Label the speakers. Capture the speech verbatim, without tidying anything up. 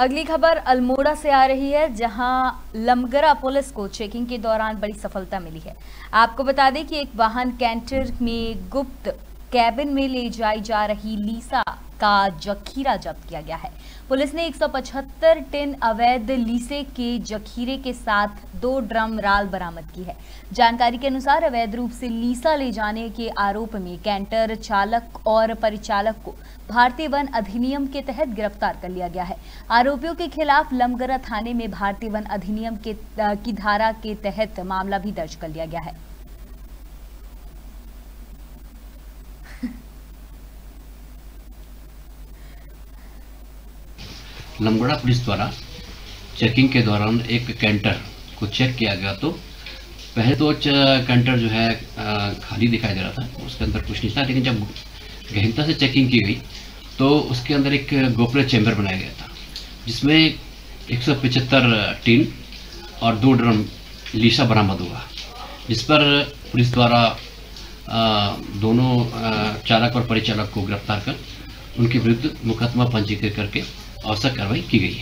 Speaker 1: अगली खबर अल्मोड़ा से आ रही है, जहां लमगरा पुलिस को चेकिंग के दौरान बड़ी सफलता मिली है। आपको बता दें कि एक वाहन कैंटर में गुप्त कैबिन में ले जाई जा रही लीसा का जखीरा जब्त किया गया है। पुलिस ने एक सौ पचहत्तर टिन अवैध लीसे के जखीरे के साथ दो ड्रम राल बरामद की है। जानकारी के अनुसार अवैध रूप से लीसा ले जाने के आरोप में कैंटर चालक और परिचालक को भारतीय वन अधिनियम के तहत गिरफ्तार कर लिया गया है। आरोपियों के खिलाफ लमगरा थाने में भारतीय वन अधिनियम के की धारा के तहत मामला भी दर्ज कर लिया गया है।
Speaker 2: लमगड़ा पुलिस द्वारा चेकिंग के दौरान एक कैंटर को चेक किया गया, तो पहले तो कैंटर जो है खाली दिखाई दे रहा था, उसके अंदर कुछ नहीं था। लेकिन जब गहनता से चेकिंग की गई तो उसके अंदर एक गोपनीय चैम्बर बनाया गया था, जिसमें एक सौ पचहत्तर टीन और दो ड्रम लीसा बरामद हुआ, जिस पर पुलिस द्वारा दोनों चालक और परिचालक को गिरफ्तार कर उनके विरुद्ध मुकदमा पंजीकृत करके आवश्यक कार्रवाई की गई है।